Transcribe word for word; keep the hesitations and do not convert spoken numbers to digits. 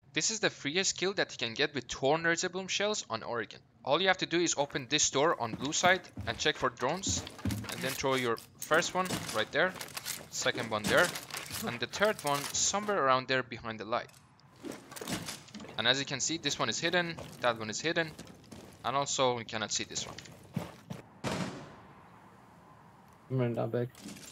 This is the freest kill that you can get with Thorn Razerbloom shells on Oregon. All you have to do is open this door on blue side and check for drones, and then throw your first one right there, second one there, and the third one somewhere around there behind the light. And as you can see, this one is hidden, that one is hidden, and also you cannot see this one. I'm running down big.